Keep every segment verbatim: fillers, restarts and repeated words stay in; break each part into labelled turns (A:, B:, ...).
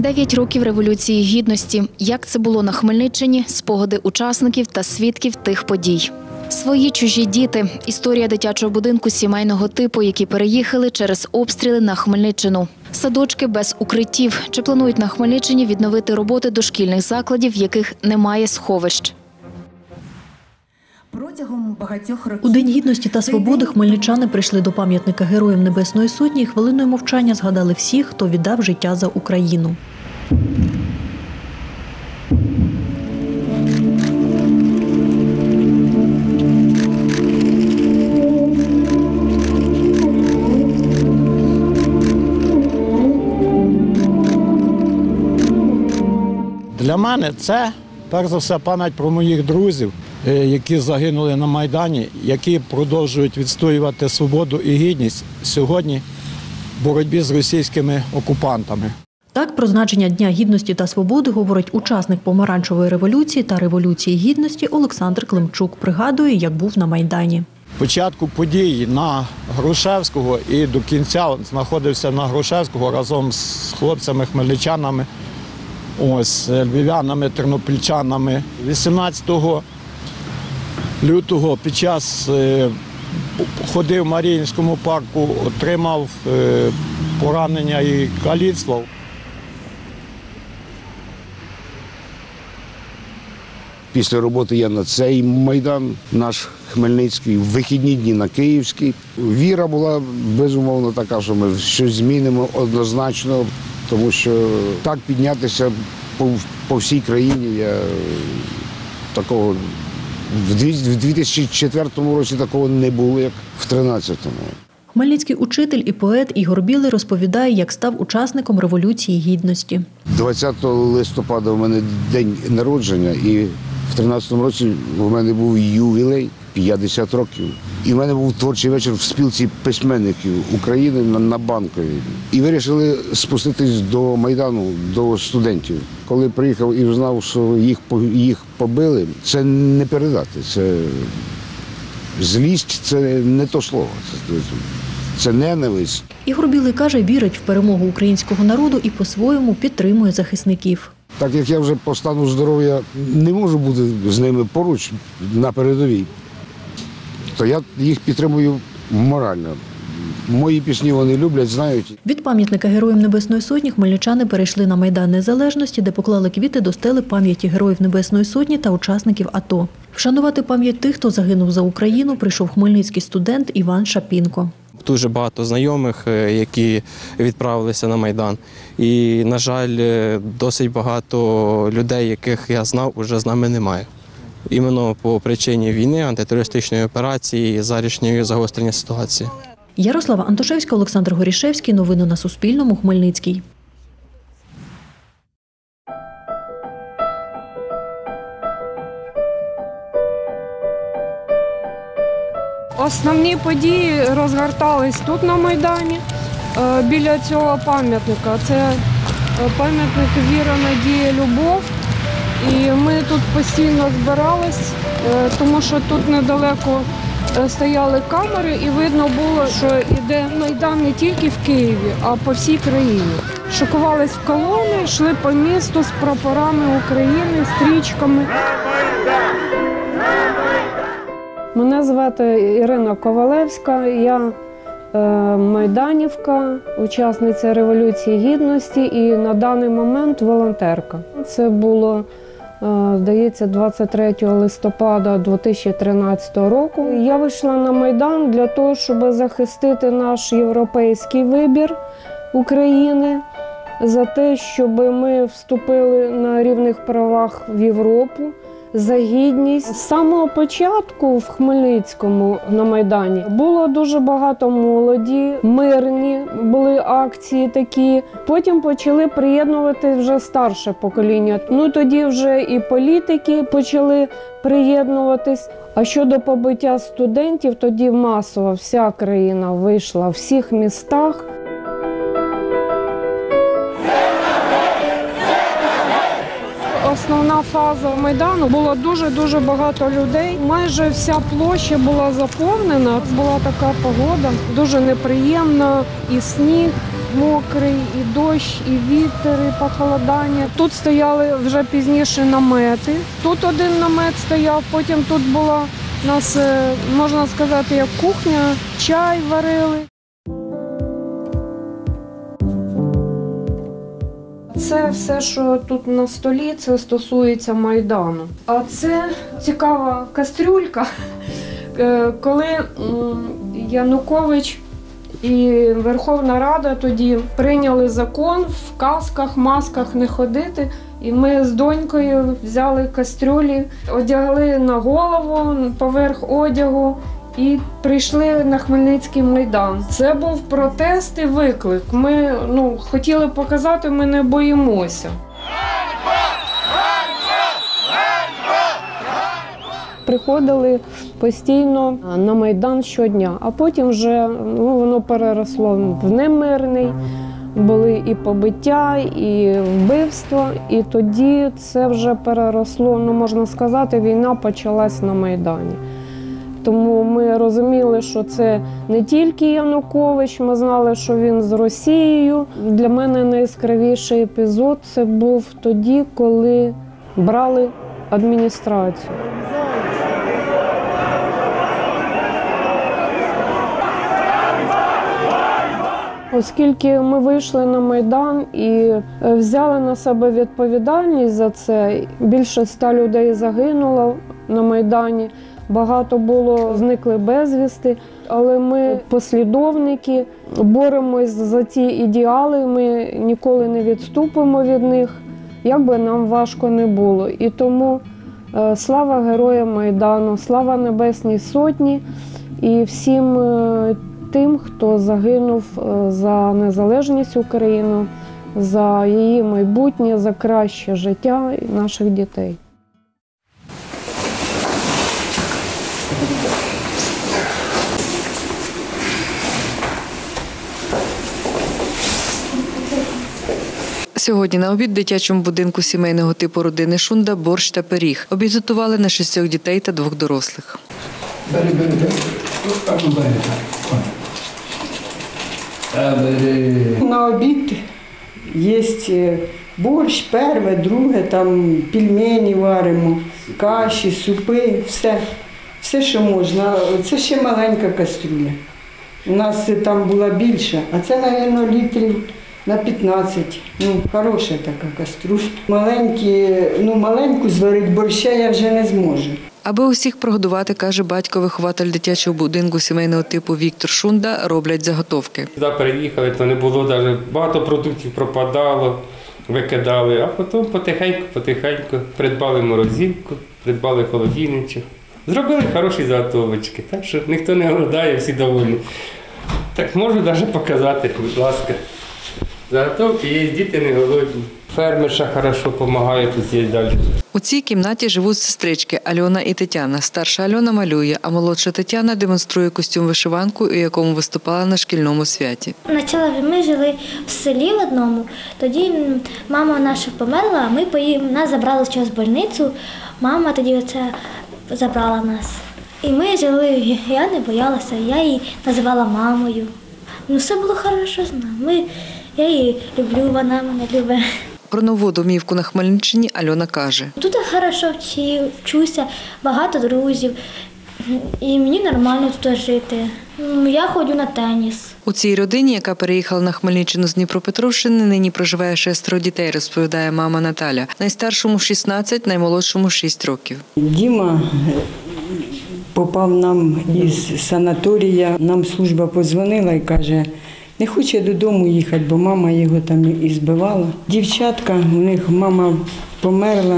A: Дев'ять років Революції Гідності. Як це було на Хмельниччині, спогади учасників та свідків тих подій. Свої чужі діти. Історія дитячого будинку сімейного типу, які переїхали через обстріли на Хмельниччину. Садочки без укриттів. Чи планують на Хмельниччині відновити роботи дошкільних закладів, в яких немає сховищ?
B: У День Гідності та Свободи хмельничани прийшли до пам'ятника Героям Небесної Сотні і хвилиною мовчання згадали всіх, хто віддав життя за Україну.
C: Для мене це, перш за все, пам'ять про моїх друзів, які загинули на Майдані, які продовжують відстоювати свободу і гідність сьогодні в боротьбі з російськими окупантами.
B: Так, про значення Дня Гідності та Свободи говорить учасник Помаранчевої революції та Революції Гідності Олександр Климчук. Пригадує, як був на Майдані.
C: Початку подій на Грушевського і до кінця знаходився на Грушевського разом з хлопцями-хмельничанами, ось, львів'янами, тернопільчанами. вісімнадцятого лютого під час ходив в Маріїнському парку, отримав поранення і каліцтво.
D: Після роботи я на цей Майдан, наш Хмельницький, в вихідні дні на Київський. Віра була, безумовно, така, що ми щось змінимо однозначно, тому що так піднятися по, по всій країні я такого в дві тисячі четвертому році такого не було, як в тринадцятому.
B: Хмельницький учитель і поет Ігор Білий розповідає, як став учасником Революції Гідності.
D: двадцятого листопада в мене день народження, і в тринадцятому році в мене був ювілей п'ятдесят років. І в мене був творчий вечір в спілці письменників України на, на Банковій. І вирішили спуститись до Майдану, до студентів. Коли приїхав і знав, що їх, їх побили, це не передати. Це злість, це не то слово, це, це ненависть.
B: Ігор Білий каже, вірить в перемогу українського народу і по-своєму підтримує захисників.
D: Так як я вже по стану здоров'я не можу бути з ними поруч на передовій, то я їх підтримую морально. Мої пісні вони люблять, знають.
B: Від пам'ятника Героям Небесної Сотні хмельничани перейшли на Майдан Незалежності, де поклали квіти до стели пам'яті Героїв Небесної Сотні та учасників АТО. Вшанувати пам'ять тих, хто загинув за Україну, прийшов хмельницький студент Іван Шапінко.
E: Дуже багато знайомих, які відправилися на Майдан. І, на жаль, досить багато людей, яких я знав, вже з нами немає. Іменно по причині війни, антитерористичної операції, зарішньої загострення ситуації.
B: Ярослава Антошевська, Олександр Горішевський. Новини на Суспільному. Хмельницький.
F: Основні події розгортались тут на Майдані, біля цього пам'ятника. Це пам'ятник «Віра, надія, любов». І ми тут постійно збирались, тому що тут недалеко стояли камери і видно було, що йде Майдан не тільки в Києві, а по всій країні. Шокувались в колони, йшли по місту з прапорами України, стрічками. Мене звати Ірина Ковалевська, я е, майданівка, учасниця Революції Гідності і на даний момент волонтерка. Це було, е, здається, двадцять третього листопада дві тисячі тринадцятого року. Я вийшла на Майдан для того, щоб захистити наш європейський вибір України, за те, щоб ми вступили на рівних правах в Європу, за гідність. З самого початку в Хмельницькому на Майдані було дуже багато молоді, мирні були акції такі. Потім почали приєднувати вже старше покоління. Ну тоді вже і політики почали приєднуватись. А щодо побиття студентів, тоді масово вся країна вийшла в всіх містах. Основна фаза Майдану, було дуже-дуже багато людей. Майже вся площа була заповнена. Була така погода, дуже неприємна, і сніг, мокрий, і дощ, і вітер, і похолодання. Тут стояли вже пізніше намети. Тут один намет стояв, потім тут була у нас, можна сказати, як кухня, чай варили. Це все, що тут на столі, це стосується Майдану. А це цікава кастрюлька, коли Янукович і Верховна Рада тоді прийняли закон в касках, масках не ходити. І ми з донькою взяли кастрюлі, одягли на голову поверх одягу і прийшли на Хмельницький Майдан. Це був протест і виклик. Ми ну, хотіли показати, ми не боїмося. Приходили постійно на Майдан щодня, а потім вже ну, воно переросло в немирний. Були і побиття, і вбивства, і тоді це вже переросло, ну можна сказати, війна почалась на Майдані. Тому ми розуміли, що це не тільки Янукович, ми знали, що він з Росією. Для мене найяскравіший епізод – це був тоді, коли брали адміністрацію. Оскільки ми вийшли на Майдан і взяли на себе відповідальність за це, більше ста людей загинуло на Майдані, багато було зникли безвісти, але ми послідовники, боремось за ті ідеали, ми ніколи не відступимо від них, як би нам важко не було. І тому слава Героям Майдану, слава Небесній Сотні і всім тим, хто загинув за незалежність України, за її майбутнє, за краще життя наших дітей.
G: Сьогодні на обід в дитячому будинку сімейного типу родини Шунда борщ та пиріг. Обід готували на шістьох дітей та двох дорослих.
H: Бери, бери, бери.
I: На обід є борщ, перше, друге, там пельмені варимо, каші, супи, все, все, що можна. Це ще маленька кастрюля. У нас там була більша, а це, мабуть, літрів на п'ятнадцять. Ну, хороша така каструля. Маленькі, ну, маленьку зварити борща я вже не зможу.
G: Аби усіх прогодувати, каже батько-вихователь дитячого будинку сімейного типу Віктор Шунда, роблять заготовки.
J: Сюди переїхали, то не було навіть, багато продуктів пропадало, викидали, а потім потихеньку-потихеньку придбали морозилку, придбали холодильничок. Зробили хороші заготовочки, так що ніхто не голодає, всі довольні. Так можу навіть показати, будь ласка. Заготовки є, діти не голодні. Фермерша хорошо допомагає, тут є далі.
G: У цій кімнаті живуть сестрички Альона і Тетяна. Старша Альона малює, а молодша Тетяна демонструє костюм-вишиванку, у якому виступала на шкільному святі.
K: Почала ми жили в селі в одному, тоді мама наша померла, а ми поїм, нас забрали з больницю, мама тоді оце забрала нас. І ми жили, я не боялася, я її називала мамою. Ну, все було добре з нами. Я її люблю, вона мене любить.
G: Про нову домівку на Хмельниччині Альона каже.
K: Тут добре вчуся, багато друзів, і мені нормально тут жити. Я ходжу на теніс.
G: У цій родині, яка переїхала на Хмельниччину з Дніпропетровщини, нині проживає шестеро дітей, розповідає мама Наталя. Найстаршому шістнадцять, наймолодшому шість років.
I: Діма попав нам із санаторія, нам служба подзвонила і каже, не хоче додому їхати, бо мама його там і збивала. Дівчатка, у них мама померла,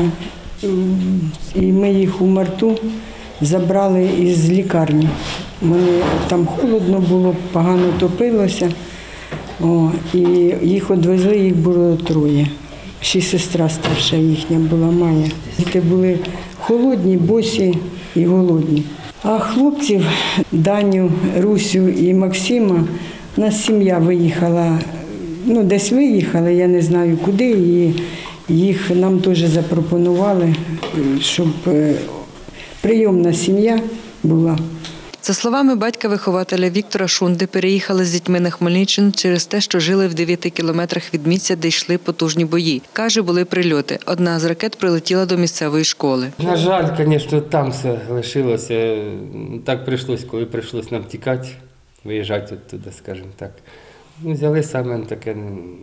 I: і ми їх у марту забрали із лікарні. Вони, там холодно було, погано топилося, о, і їх відвезли, їх було троє. Ще сестра старша їхня була, Майя. Діти були холодні, босі і голодні. А хлопців, Даню, Русю і Максима, у нас сім'я виїхала, ну десь виїхала, я не знаю куди, і їх нам теж запропонували, щоб прийомна сім'я була.
G: За словами батька-вихователя Віктора Шунди, переїхали з дітьми на Хмельниччину через те, що жили в дев'яти кілометрах від місця, де йшли потужні бої. Каже, були прильоти. Одна з ракет прилетіла до місцевої школи.
J: На жаль, звісно, там все лишилося. Так прийшлося, коли прийшлося нам тікати, виїжджати туди, скажімо так. Ну, взяли саме таке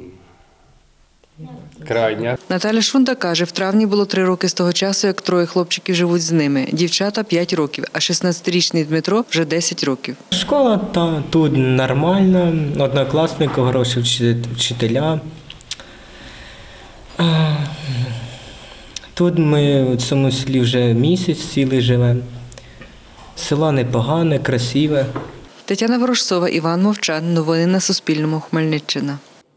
J: крайнє.
G: Наталя Шунда каже, в травні було три роки з того часу, як троє хлопчиків живуть з ними. Дівчата – п'ять років, а шістнадцятирічний Дмитро вже десять років.
H: Школа та, тут нормальна, однокласники, хороші вчителя. Тут ми в цьому селі вже місяць цілий живемо. Село непогане, красиве.
G: Тетяна Ворожцова, Іван Мовчан. Новини на Суспільному. Хмельниччина.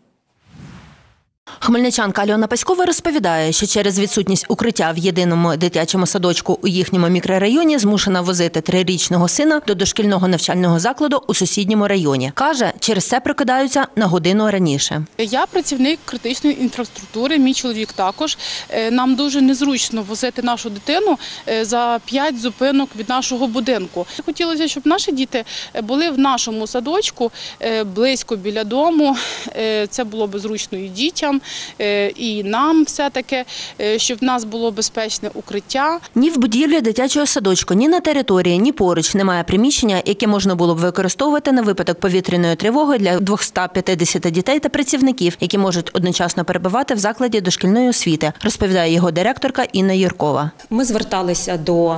L: Хмельничанка Альона Паськова розповідає, що через відсутність укриття в єдиному дитячому садочку у їхньому мікрорайоні змушена возити трирічного сина до дошкільного навчального закладу у сусідньому районі. Каже, через це прокидаються на годину раніше.
M: Я працівник критичної інфраструктури, мій чоловік також. Нам дуже незручно возити нашу дитину за п'ять зупинок від нашого будинку. Хотілося, щоб наші діти були в нашому садочку, близько біля дому. Це було б зручно і дітям, і нам все-таки, щоб в нас було безпечне укриття.
L: Ні в будівлі дитячого садочку, ні на території, ні поруч немає приміщення, яке можна було б використовувати на випадок повітряної тривоги для двохсот п'ятдесят дітей та працівників, які можуть одночасно перебувати в закладі дошкільної освіти, розповідає його директорка Інна Юркова.
N: Ми зверталися до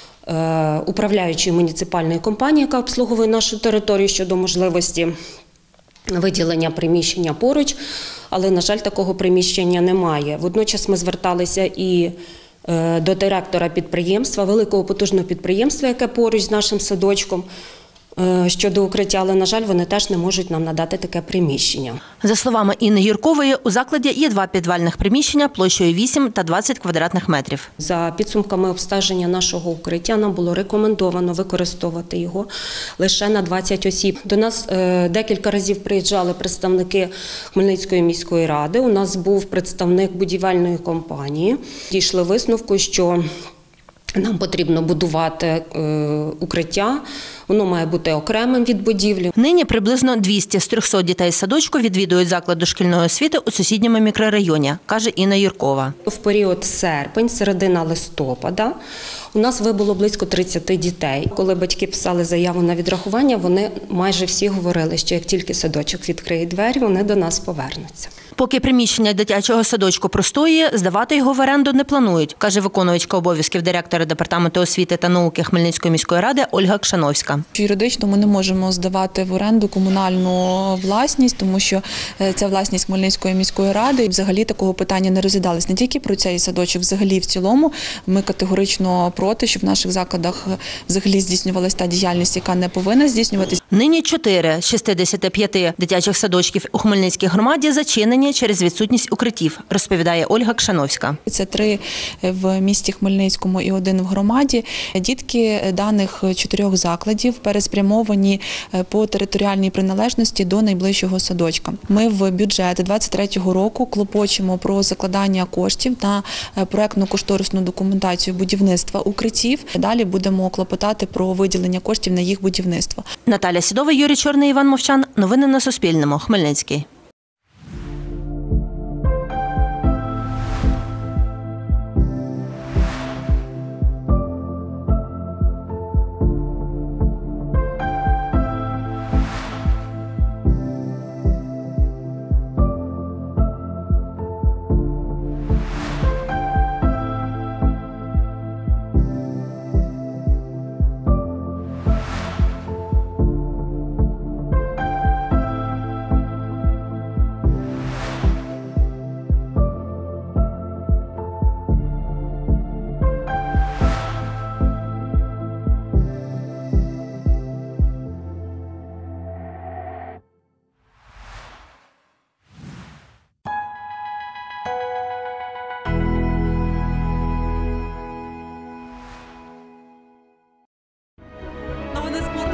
N: управляючої муніципальної компанії, яка обслуговує нашу територію, щодо можливості виділення приміщення поруч, але, на жаль, такого приміщення немає. Водночас ми зверталися і до директора підприємства, великого потужного підприємства, яке поруч з нашим садочком, щодо укриття, але, на жаль, вони теж не можуть нам надати таке приміщення.
L: За словами Інни Юркової, у закладі є два підвальних приміщення площею вісім та двадцять квадратних метрів.
N: За підсумками обстеження нашого укриття нам було рекомендовано використовувати його лише на двадцять осіб. До нас декілька разів приїжджали представники Хмельницької міської ради, у нас був представник будівельної компанії. Дійшли висновку, що нам потрібно будувати е, укриття, воно має бути окремим від будівлі.
L: Нині приблизно двісті з трьохсот дітей з садочку відвідують заклад дошкільної освіти у сусідньому мікрорайоні, каже Інна Юркова.
N: В період серпень, середина листопада у нас вибуло близько тридцяти дітей. Коли батьки писали заяву на відрахування, вони майже всі говорили, що як тільки садочок відкриє двері, вони до нас повернуться.
L: Поки приміщення дитячого садочку простоює, здавати його в оренду не планують, каже виконувачка обов'язків директора департаменту освіти та науки Хмельницької міської ради Ольга Кшановська.
O: Юридично ми не можемо здавати в оренду комунальну власність, тому що це власність Хмельницької міської ради. І взагалі такого питання не розглядалось. Не тільки про цей садочок, взагалі в цілому. Ми категорично проти, щоб в наших закладах взагалі здійснювалася та діяльність, яка не повинна здійснюватися.
L: Нині чотири з шістдесяти п'яти дитячих садочків у Хмельницькій громаді зачинені через відсутність укриттів, розповідає Ольга Кшановська.
O: Це три в місті Хмельницькому і один в громаді. Дітки даних чотирьох закладів переспрямовані по територіальній приналежності до найближчого садочка. Ми в бюджет двадцять третього року клопочемо про закладання коштів на проектно-кошторисну документацію будівництва укриттів. Далі будемо клопотати про виділення коштів на їх будівництво.
L: Наталя Сідова, Юрій Чорний, Іван Мовчан. Новини на Суспільному. Хмельницький.
P: Новини спорту